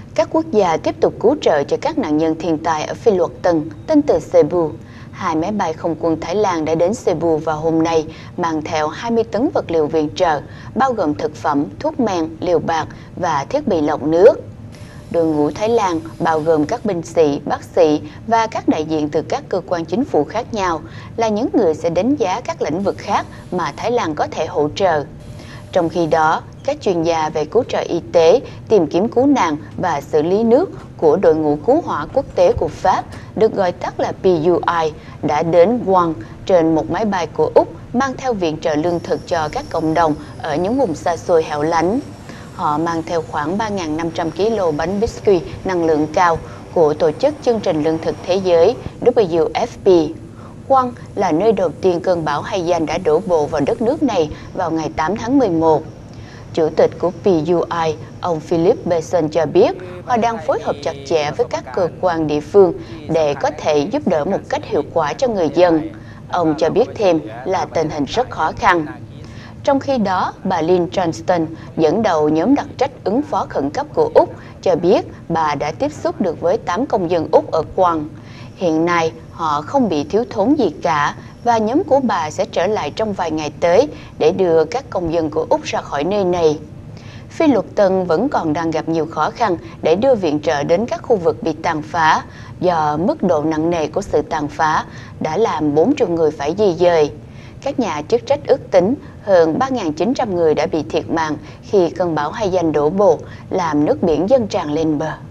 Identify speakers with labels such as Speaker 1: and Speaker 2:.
Speaker 1: Các quốc gia tiếp tục cứu trợ cho các nạn nhân thiên tai ở Phi Luật Tân, tin từ Cebu. Hai máy bay không quân Thái Lan đã đến Cebu vào hôm nay, mang theo 20 tấn vật liệu viện trợ, bao gồm thực phẩm, thuốc men, liều bạt và thiết bị lọc nước. Đội ngũ Thái Lan bao gồm các binh sĩ, bác sĩ và các đại diện từ các cơ quan chính phủ khác nhau là những người sẽ đánh giá các lĩnh vực khác mà Thái Lan có thể hỗ trợ. Trong khi đó, các chuyên gia về cứu trợ y tế, tìm kiếm cứu nạn và xử lý nước của đội ngũ cứu hỏa quốc tế của Pháp, được gọi tắt là PUI, đã đến Guam trên một máy bay của Úc mang theo viện trợ lương thực cho các cộng đồng ở những vùng xa xôi hẻo lánh. Họ mang theo khoảng 3.500 kg bánh biscuit năng lượng cao của Tổ chức Chương trình Lương thực Thế giới WFP. Guam là nơi đầu tiên cơn bão Haiyan đã đổ bộ vào đất nước này vào ngày 8 tháng 11. Chủ tịch của PUI, ông Philip Besson cho biết họ đang phối hợp chặt chẽ với các cơ quan địa phương để có thể giúp đỡ một cách hiệu quả cho người dân. Ông cho biết thêm là tình hình rất khó khăn. Trong khi đó, bà Lynn Johnston, dẫn đầu nhóm đặc trách ứng phó khẩn cấp của Úc, cho biết bà đã tiếp xúc được với 8 công dân Úc ở Guam. Hiện nay, họ không bị thiếu thốn gì cả và nhóm của bà sẽ trở lại trong vài ngày tới để đưa các công dân của Úc ra khỏi nơi này. Phi Luật Tân vẫn còn đang gặp nhiều khó khăn để đưa viện trợ đến các khu vực bị tàn phá do mức độ nặng nề của sự tàn phá đã làm 4 triệu người phải di dời. Các nhà chức trách ước tính hơn 3.900 người đã bị thiệt mạng khi cơn bão Haiyan đổ bộ, làm nước biển dâng tràn lên bờ.